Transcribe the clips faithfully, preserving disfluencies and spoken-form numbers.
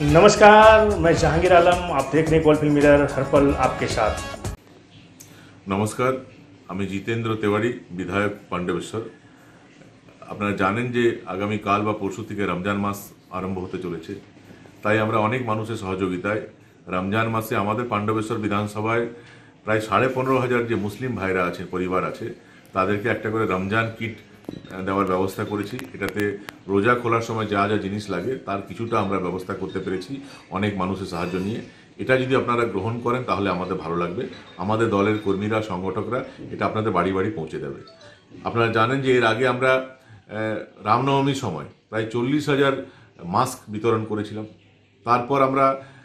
नमस्कार, मैं जहांगीर आलम, आप देख रहे हैं गोल्ड फिल्म मिरर, हर पल आपके साथ। नमस्कार, আমি জিতেন্দ্র তেওয়ারি, বিধায়ক পাণ্ডবেশ্বর। আপনারা জানেন যে আগামীকাল বা পরশু থেকে রমজান মাস আরম্ভ হতে চলেছে, তাই আমরা অনেক মানুষের সহযোগিতায় রমজান মাসে আমাদের পাণ্ডবেশ্বর বিধানসভায় প্রায় সাড়ে পনেরো হাজার যে মুসলিম ভাইরা আছে, পরিবার আছে, তাদেরকে একটা করে রমজান কিট দেওয়ার ব্যবস্থা করেছি। এটাতে রোজা খোলার সময় যা যা জিনিস লাগে তার কিছুটা আমরা ব্যবস্থা করতে পেরেছি অনেক মানুষের সাহায্য নিয়ে। এটা যদি আপনারা গ্রহণ করেন তাহলে আমাদের ভালো লাগবে। আমাদের দলের কর্মীরা, সংগঠকরা এটা আপনাদের বাড়ি বাড়ি পৌঁছে দেবে। আপনারা জানেন যে এর আগে আমরা রামনবমীর সময় প্রায় চল্লিশ হাজার মাস্ক বিতরণ করেছিলাম। তারপর আমরা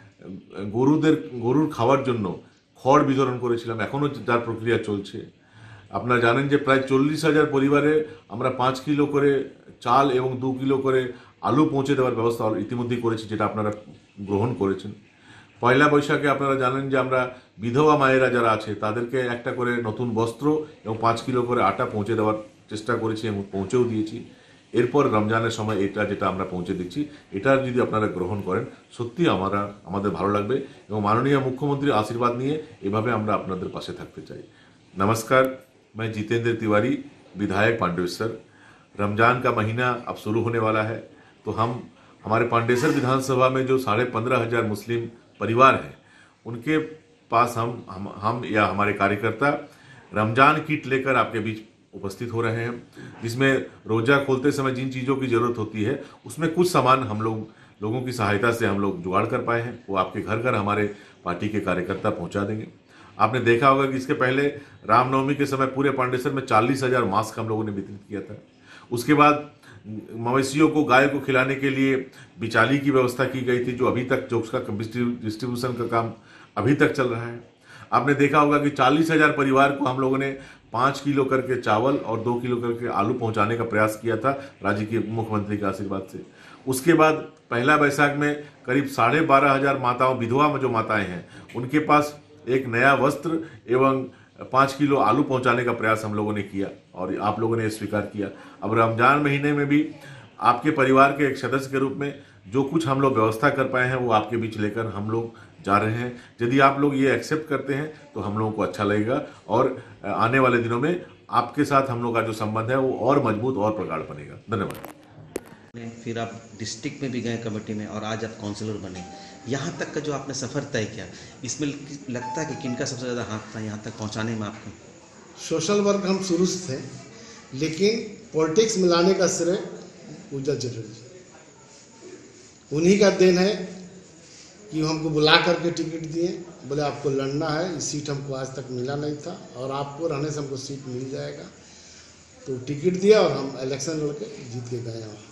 গরুদের গরুর খাওয়ার জন্য খড় বিতরণ করেছিলাম, এখনও যার প্রক্রিয়া চলছে। আপনারা জানেন যে প্রায় চল্লিশ হাজার পরিবারে আমরা পাঁচ কিলো করে চাল এবং দু কিলো করে আলু পৌঁছে দেওয়ার ব্যবস্থা ইতিমধ্যেই করেছি, যেটা আপনারা গ্রহণ করেছেন। পয়লা বৈশাখে আপনারা জানেন যে আমরা বিধবা মায়েরা যারা আছে তাদেরকে একটা করে নতুন বস্ত্র এবং পাঁচ কিলো করে আটা পৌঁছে দেওয়ার চেষ্টা করেছি এবং পৌঁছেও দিয়েছি। এরপর রমজানের সময় এটা যেটা আমরা পৌঁছে দিচ্ছি, এটা যদি আপনারা গ্রহণ করেন সত্যি আমরা আমাদের ভালো লাগবে এবং মাননীয় মুখ্যমন্ত্রীর আশীর্বাদ নিয়ে এভাবে আমরা আপনাদের পাশে থাকতে চাই। नमस्कार, मैं जितेंद्र तिवारी, विधायक पांडेसर। रमज़ान का महीना अब शुरू होने वाला है, तो हम हमारे पांडेसर विधानसभा में जो साढ़े पंद्रह हजार मुस्लिम परिवार हैं, उनके पास हम हम हम या हमारे कार्यकर्ता रमज़ान किट लेकर आपके बीच उपस्थित हो रहे हैं, जिसमें रोज़ा खोलते समय जिन चीज़ों की ज़रूरत होती है उसमें कुछ सामान हम लोग लोगों की सहायता से हम लोग जुगाड़ कर पाए हैं। वो आपके घर घर हमारे पार्टी के कार्यकर्ता पहुँचा देंगे। आपने देखा होगा कि इसके पहले रामनवमी के समय पूरे पांडेसर में चालीस हजार मास्क हम लोगों ने वितरित किया था। उसके बाद मवेशियों को, गाय को खिलाने के लिए बिचाली की व्यवस्था की गई थी, जो अभी तक जो उसका डिस्ट्रीब्यूशन का काम अभी तक चल रहा है। आपने देखा होगा कि चालीस हजार परिवार को हम लोगों ने पाँच किलो करके चावल और दो किलो करके आलू पहुंचाने का प्रयास किया था राज्य के मुख्यमंत्री के आशीर्वाद से। उसके बाद पहला बैसाख में करीब साढ़े बारह हजार माताओं, विधवा में जो माताएं हैं, उनके पास एक नया वस्त्र एवं पाँच किलो आलू पहुंचाने का प्रयास हम लोगों ने किया और आप लोगों ने स्वीकार किया। अब रमजान महीने में भी आपके परिवार के एक सदस्य के रूप में जो कुछ हम लोग व्यवस्था कर पाए हैं वो आपके बीच लेकर हम लोग जा रहे हैं। यदि आप लोग ये एक्सेप्ट करते हैं तो हम लोगों को अच्छा लगेगा और आने वाले दिनों में आपके साथ हम लोग का जो संबंध है वो और मजबूत और प्रगाढ़ बनेगा। धन्यवाद। फिर आप डिस्ट्रिक्ट में भी गए कमेटी में और आज आप काउंसलर बने। यहाँ तक का जो आपने सफ़र तय किया, इसमें लगता है कि किनका सबसे ज़्यादा हाथ था यहाँ तक पहुँचाने में आपको? सोशल वर्क हम शुरू से थे, लेकिन पॉलिटिक्स मिलाने का श्रेय उज्जवल चटर्जी, उन्हीं का देन है कि हमको बुला करके टिकट दिए, बोले आपको लड़ना है, इस सीट हमको आज तक मिला नहीं था और आपको रहने से हमको सीट मिल जाएगा, तो टिकट दिया और हम इलेक्शन लड़के जीत के गए हैं।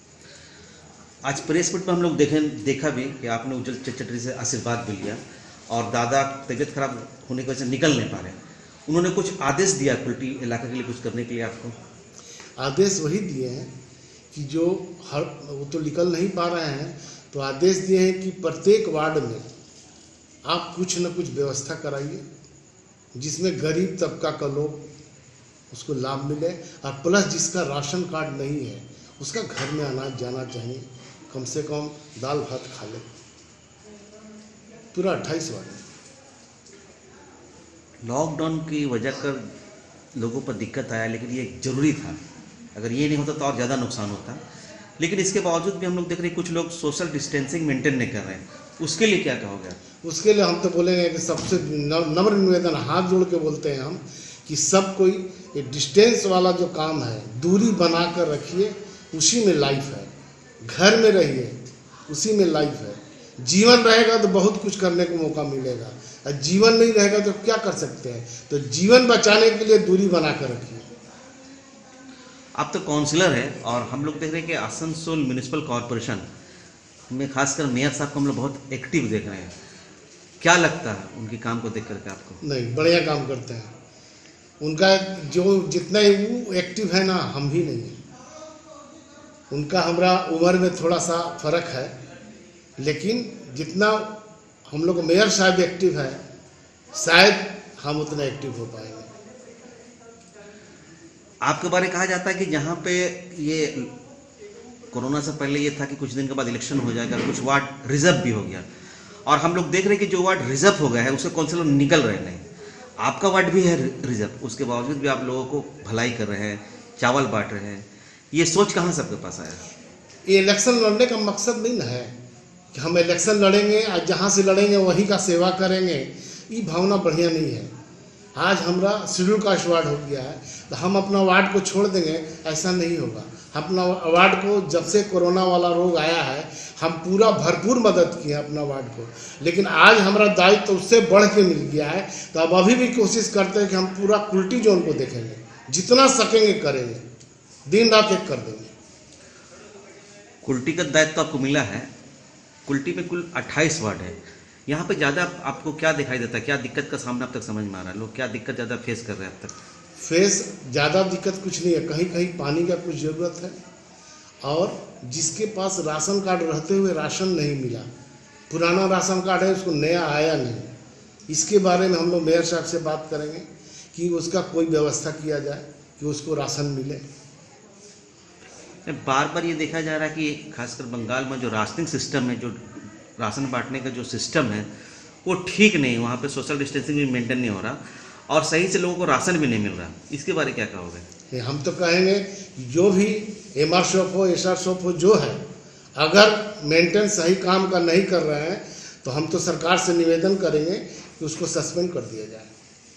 आज प्रेस मीट में हम लोग देखें देखा भी कि आपने उज्जवल चटर्जी से आशीर्वाद भी लिया और दादा तबीयत खराब होने की वजह से निकल नहीं पा रहे, उन्होंने कुछ आदेश दिया कुल्टी इलाके के लिए कुछ करने के लिए आपको? आदेश वही दिए हैं कि जो हर वो तो निकल नहीं पा रहे हैं, तो आदेश दिए हैं कि प्रत्येक वार्ड में आप कुछ न कुछ व्यवस्था कराइए जिसमें गरीब तबका का लोग उसको लाभ मिले, और प्लस जिसका राशन कार्ड नहीं है उसका घर में अनाज जाना चाहिए, कम से कम दाल भात खा ले। पूरा अट्ठाईस वार्ड। लॉकडाउन की वजह कर लोगों पर दिक्कत आया, लेकिन ये ज़रूरी था। अगर ये नहीं होता तो और ज़्यादा नुकसान होता। लेकिन इसके बावजूद भी हम लोग देख रहे हैं कुछ लोग सोशल डिस्टेंसिंग मेंटेन नहीं कर रहे हैं, उसके लिए क्या कहोगे? उसके लिए हम तो बोलेंगे कि सबसे नम्र निवेदन, हाथ जोड़ के बोलते हैं हम कि सब कोई ये डिस्टेंस वाला जो काम है, दूरी बना कर रखिए, उसी में लाइफ है। घर में रहिए, उसी में लाइफ है। जीवन रहेगा तो बहुत कुछ करने को मौका मिलेगा, और जीवन नहीं रहेगा तो क्या कर सकते हैं? तो जीवन बचाने के लिए दूरी बना कर रखिए। आप तो काउंसलर है और हम लोग देख रहे हैं कि आसनसोल म्यूनिसिपल कॉरपोरेशन में खासकर मेयर साहब को हम लोग बहुत एक्टिव देख रहे हैं। क्या लगता है उनके काम को देख करके आपको? नहीं, बढ़िया काम करते हैं। उनका जो जितना ही वो एक्टिव है ना, हम भी नहीं है। उनका हमारा उम्र में थोड़ा सा फर्क है, लेकिन जितना हम लोग मेयर साहब एक्टिव है, शायद हम उतना एक्टिव हो पाएंगे। आपके बारे में कहा जाता है कि जहाँ पे ये कोरोना से पहले ये था कि कुछ दिन के बाद इलेक्शन हो जाएगा, कुछ वार्ड रिजर्व भी हो गया, और हम लोग देख रहे हैं कि जो वार्ड रिजर्व हो गया है उसके काउंसिलर निकल रहे नहीं। आपका वार्ड भी है रिजर्व, उसके बावजूद भी आप लोगों को भलाई कर रहे हैं, चावल बांट रहे हैं। ये सोच कहाँ से आपके पास आया? ये इलेक्शन लड़ने का मकसद नहीं ना है कि हम इलेक्शन लड़ेंगे और जहाँ से लड़ेंगे वहीं का सेवा करेंगे, ये भावना बढ़िया नहीं है। आज हमारा शेड्यूल कास्ट वार्ड हो गया है तो हम अपना वार्ड को छोड़ देंगे, ऐसा नहीं होगा। अपना वार्ड को जब से कोरोना वाला रोग आया है हम पूरा भरपूर मदद किए अपना वार्ड को, लेकिन आज हमारा दायित्व तो उससे बढ़ के मिल गया है। तो अब अभी भी कोशिश करते हैं कि हम पूरा कुल्टी जोन को देखेंगे, जितना सकेंगे करेंगे, दिन रात एक कर देंगे। कुल्टी का दायित्व तो आपको मिला है। कुल्टी में कुल अट्ठाईस वार्ड है, यहाँ पे ज़्यादा आपको क्या दिखाई देता है? क्या दिक्कत का सामना अब तक समझ में आ रहा है? लोग क्या दिक्कत ज़्यादा फेस कर रहे हैं अब तक? फेस ज़्यादा दिक्कत कुछ नहीं है, कहीं कहीं पानी का कुछ ज़रूरत है, और जिसके पास राशन कार्ड रहते हुए राशन नहीं मिला, पुराना राशन कार्ड है उसको नया आया नहीं, इसके बारे में हम लोग मेयर साहब से बात करेंगे कि उसका कोई व्यवस्था किया जाए कि उसको राशन मिले। बार बार ये देखा जा रहा है कि खासकर बंगाल में जो राशनिंग सिस्टम है, जो राशन बांटने का जो सिस्टम है वो ठीक नहीं, वहाँ पे सोशल डिस्टेंसिंग भी मेंटेन नहीं हो रहा और सही से लोगों को राशन भी नहीं मिल रहा। इसके बारे में क्या कहोगे? हम तो कहेंगे जो भी एम आर शॉप हो, एस आर शॉप हो, जो है अगर मेंटेन सही काम का नहीं कर रहे हैं तो हम तो सरकार से निवेदन करेंगे कि उसको सस्पेंड कर दिया जाए।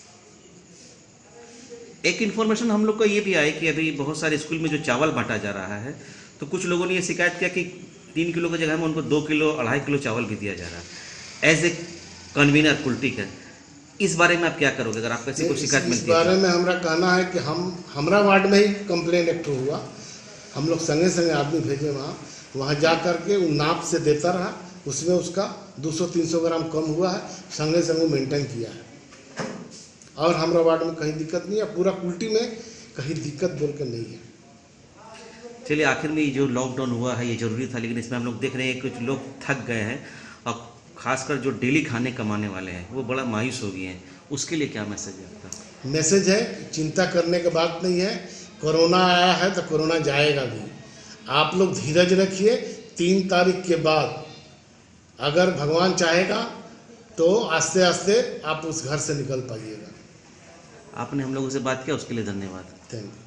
एक इन्फॉर्मेशन हम लोग को ये भी आया कि अभी बहुत सारे स्कूल में जो चावल बांटा जा रहा है तो कुछ लोगों ने ये शिकायत किया कि तीन किलो की जगह में उनको दो किलो अढ़ाई किलो चावल भी दिया जा रहा है एज ए कन्वीनर कुल्टी का। इस बारे में आप क्या करोगे अगर आपको ऐसी कोई शिकायत मिलती है? इस बारे में हमारा कहना है कि हम हमारा वार्ड में ही कंप्लेन एक्ट हुआ, हम लोग संगे संगे आदमी भेजे वहाँ वहाँ जा करके वो नाप से देता रहा, उसमें उसका दो सौ तीन सौ ग्राम कम हुआ है, संगे संगे मेंटेन किया है और हमारा वार्ड में कहीं दिक्कत नहीं है, पूरा कुल्टी में कहीं दिक्कत बोल के नहीं है। चलिए, आखिर में जो लॉकडाउन हुआ है ये ज़रूरी था, लेकिन इसमें हम लोग देख रहे हैं कुछ लोग थक गए हैं और खासकर जो डेली खाने कमाने वाले हैं वो बड़ा मायूस हो गए हैं। उसके लिए क्या मैसेज है आपका? मैसेज है, चिंता करने की बात नहीं है, कोरोना आया है तो कोरोना जाएगा भी। आप लोग धीरज रखिए, तीन तारीख के बाद अगर भगवान चाहेगा तो आस्ते आस्ते आप उस घर से निकल पाइएगा। आपने हम लोगों से बात किया उसके लिए धन्यवाद। Thank you.